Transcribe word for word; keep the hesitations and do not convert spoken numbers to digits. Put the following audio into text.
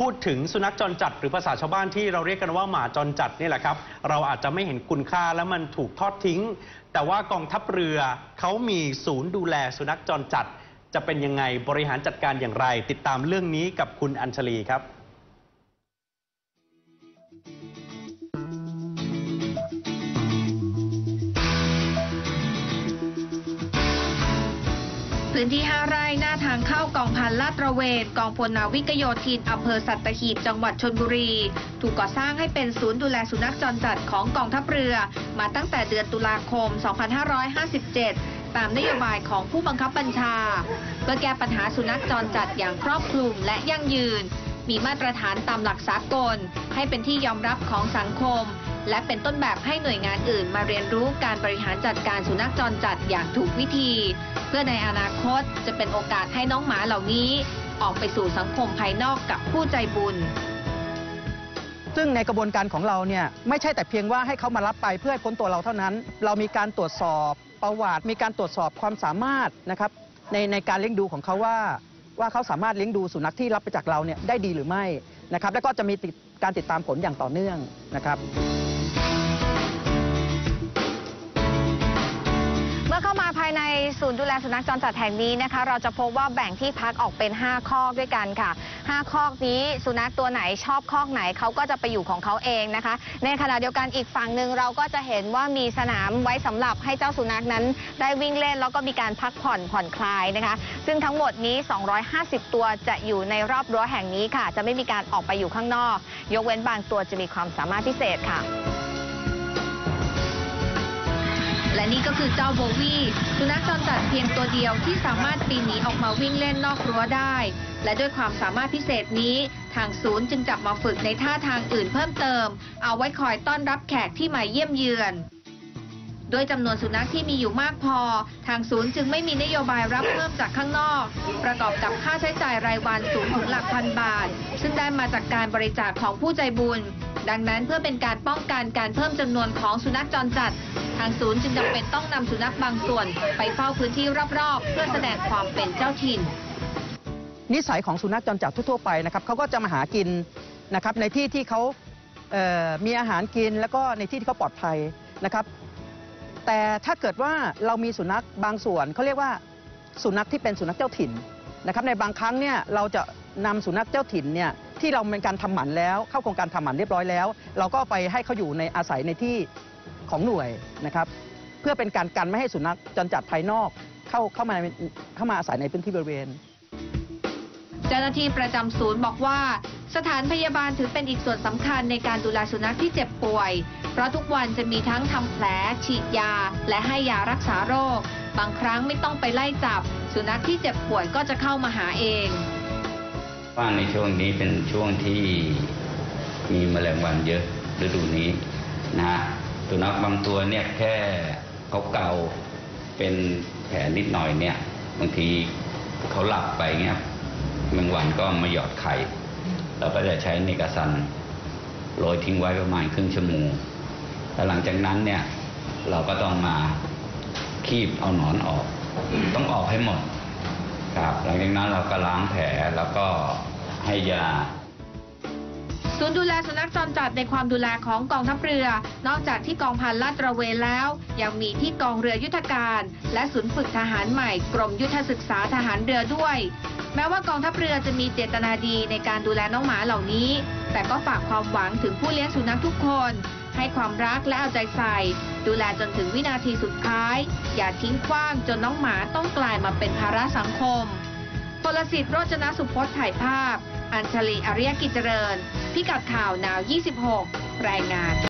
พูดถึงสุนัขจรจัดหรือภาษาชาวบ้านที่เราเรียกกันว่าหมาจรจัดนี่แหละครับเราอาจจะไม่เห็นคุณค่าและมันถูกทอดทิ้งแต่ว่ากองทัพเรือเขามีศูนย์ดูแลสุนัขจรจัดจะเป็นยังไงบริหารจัดการอย่างไรติดตามเรื่องนี้กับคุณอัญชลีครับพื้นที่ห้าไร่หน้าทางเข้ากองพันลาดตระเวนกองพลนาวิกโยธินอำเภอสัตหีบจังหวัดชลบุรีถูกก่อสร้างให้เป็นศูนย์ดูแลสุนัขจรจัดของกองทัพเรือมาตั้งแต่เดือนตุลาคม สองพันห้าร้อยห้าสิบเจ็ด ตามนโยบายของผู้บังคับบัญชาเพื่อแก้ปัญหาสุนัขจรจัดอย่างครอบคลุมและยั่งยืนมีมาตรฐานตามหลักสากลให้เป็นที่ยอมรับของสังคมและเป็นต้นแบบให้หน่วยงานอื่นมาเรียนรู้การบริหารจัดการสุนัขจรจัดอย่างถูกวิธีเพื่อในอนาคตจะเป็นโอกาสให้น้องหมาเหล่านี้ออกไปสู่สังคมภายนอกกับผู้ใจบุญซึ่งในกระบวนการของเราเนี่ยไม่ใช่แต่เพียงว่าให้เขามารับไปเพื่อให้พ้นตัวเราเท่านั้นเรามีการตรวจสอบประวัติมีการตรวจสอบความสามารถนะครับในในการเลี้ยงดูของเขาว่าว่าเขาสามารถเลี้ยงดูสุนัขที่รับไปจากเราเนี่ยได้ดีหรือไม่นะครับแล้วก็จะมีการติดตามผลอย่างต่อเนื่องนะครับเมื่อเข้ามาภายในศูนย์ดูแลสุนัขจรจัดแห่งนี้นะคะเราจะพบว่าแบ่งที่พักออกเป็นห้าคอกด้วยกันค่ะห้าคอกนี้สุนัขตัวไหนชอบคอกไหนเขาก็จะไปอยู่ของเขาเองนะคะในขณะเดียวกันอีกฝั่งหนึ่งเราก็จะเห็นว่ามีสนามไว้สำหรับให้เจ้าสุนัขนั้นได้วิ่งเล่นแล้วก็มีการพักผ่อนผ่อนคลายนะคะซึ่งทั้งหมดนี้สองร้อยห้าสิบตัวจะอยู่ในรอบรั้วแห่งนี้ค่ะจะไม่มีการออกไปอยู่ข้างนอกยกเว้นบางตัวจะมีความสามารถพิเศษค่ะและนี่ก็คือเจ้าโบวี่สุนัขจรจัดเพียงตัวเดียวที่สามารถปีนหนีออกมาวิ่งเล่นนอกรั้วได้และด้วยความสามารถพิเศษนี้ทางศูนย์จึงจับมาฝึกในท่าทางอื่นเพิ่มเติมเอาไว้คอยต้อนรับแขกที่มาเยี่ยมเยือนโดยจำนวนสุนัขที่มีอยู่มากพอทางศูนย์จึงไม่มีนโยบายรับเพิ่มจากข้างนอกประกอบกับค่าใช้จ่ายรายวันสูงถึงหลักพันบาทซึ่งได้มาจากการบริจาคของผู้ใจบุญดังนั้นเพื่อเป็นการป้องกันการเพิ่มจำนวนของสุนัขจรจัดทางศูนย์จึงจำเป็นต้องนำสุนัขบางส่วนไปเฝ้าพื้นที่รอบๆเพื่อแสดงความเป็นเจ้าถิ่นนิสัยของสุนัขจรจัดทั่วๆไปนะครับเขาก็จะมาหากินนะครับในที่ที่เขาเอ่อมีอาหารกินแล้วก็ในที่ที่เขาปลอดภัยนะครับแต่ถ้าเกิดว่าเรามีสุนัขบางส่วนเขาเรียกว่าสุนัขที่เป็นสุนัขเจ้าถิ่นนะครับในบางครั้งเนี่ยเราจะนำสุนัขเจ้าถิ่นเนี่ยที่เราเป็นการทำหมันแล้วเข้าโครงการทำหมันเรียบร้อยแล้วเราก็ไปให้เขาอยู่ในอาศัยในที่ของหน่วยนะครับเพื่อเป็นการกันไม่ให้สุนัขจรจัดภายนอกเข้าเข้ามาเข้ามาอาศัยในพื้นที่บริเวณเจ้าหน้าที่ประจำศูนย์บอกว่าสถานพยาบาลถือเป็นอีกส่วนสำคัญในการดูแลสุนัขที่เจ็บป่วยเพราะทุกวันจะมีทั้งทำแผลฉีดยาและให้ยารักษาโรคบางครั้งไม่ต้องไปไล่จับสุนัขที่เจ็บป่วยก็จะเข้ามาหาเองว่าในช่วงนี้เป็นช่วงที่มีแมลงวันเยอะฤดูนี้นะฮะสุนัขบางตัวเนี่ยแค่เขาเกาเป็นแผลนิดหน่อยเนี่ยบางทีเขาหลับไปเงี้ยแมลงวันก็มาหยอดไข่เราก็จะใช้เนกาซันโรยทิ้งไว้ประมาณครึ่งชั่วโมงแล้วหลังจากนั้นเนี่ยเราก็ต้องมาคีบเอาหนอนออกต้องออกให้หมดครับหลังจากนั้นเราก็ล้างแผลแล้วก็ให้ยาศูนย์ดูแลสุนัขจรจัดในความดูแลของกองทัพเรือนอกจากที่กองพันลาดตระเวนแล้วยังมีที่กองเรือยุทธการและศูนย์ฝึกทหารใหม่กรมยุทธศึกษาทหารเรือด้วยแม้ว่ากองทัพเรือจะมีเจตนาดีในการดูแลน้องหมาเหล่านี้แต่ก็ฝากความหวังถึงผู้เลี้ยงสุนัขทุกคนให้ความรักและเอาใจใส่ดูแลจนถึงวินาทีสุดท้ายอย่าทิ้งขว้างจนน้องหมาต้องกลายมาเป็นภาระสังคมพลสิทธิ์โรจนสุพจน์ถ่ายภาพอัญชลี อริยกิจเจริญพิกัดข่าวนาวยี่สิบหกรายงาน